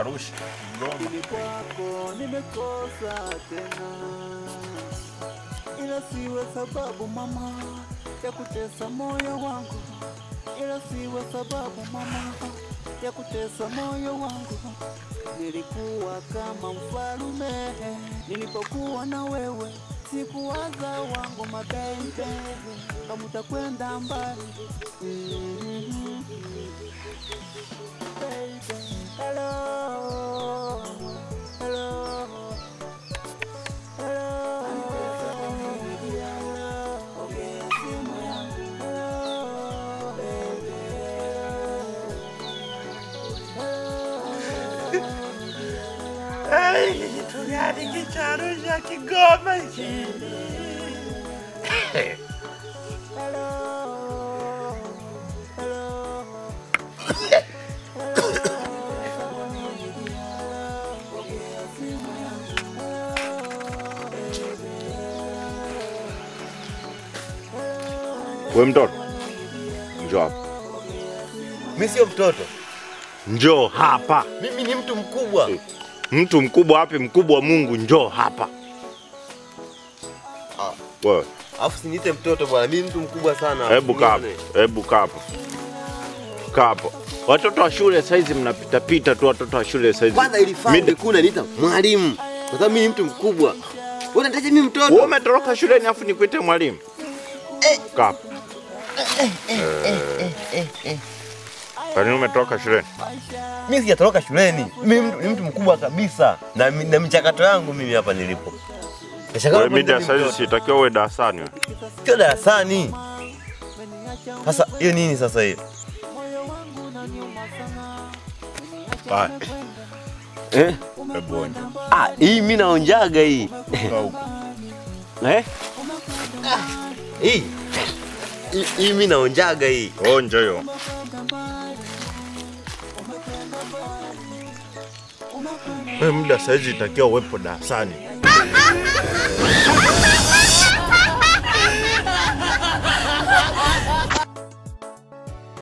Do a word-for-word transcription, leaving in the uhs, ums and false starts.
Arusha, Ngoma. Nimekosa tena, ila siwe sababu mama ya kutesa moyo wangu, ila siwe sababu mama ya kutesa moyo wangu. Nilikuwa kama mfalume nilipokuwa na wewe, sikuwaza wangu mabebe kama utakwenda mbali. Mm-hmm. Baby, hello, hello, hello. Ai, tuliani Arusha Kigoma hiki. Hello, hello. Wewe mtoto, njoo hapa. Mimi sio mtoto. Njoo hapa. Mimi ni mtu mkubwa. Mtu mkubwa wapi? Mkubwa Mungu, njoo hapa. Ah, wewe. Alafu siniite mtoto bwana, mimi mtu mkubwa sana. Hebu kaa hapo. Hebu kaa hapo. Kaa hapo. Watoto wa shule saizi mnapita pita tu, watoto wa shule saizi. Kwanza ilifaa kuna niita mwalimu. Kwa sababu mimi ni mtu mkubwa. Wewe unataka mimi mtoto? Wewe umetoroka shuleni afu nikuite mwalimu? Eh, kaa hapo. Eh, eh, eh, eh. Kwa nini umetoka shuleni? Mimi sijatoroka shuleni. Mimi ni mtu mkubwa kabisa. Na na michakato yangu mimi hapa nilipo. Wewe media sasa sitakiwa uwe darasani wewe. Sio darasani. Sasa hiyo nini sasa hiyo? Bye. Eh? Ebonja. Ah, hii mimi naonjaga hii. Eh? Hii. Hii mimi naonjaga hii. Onja hiyo. Wewe muda sasa itakiwa uwepo darasani.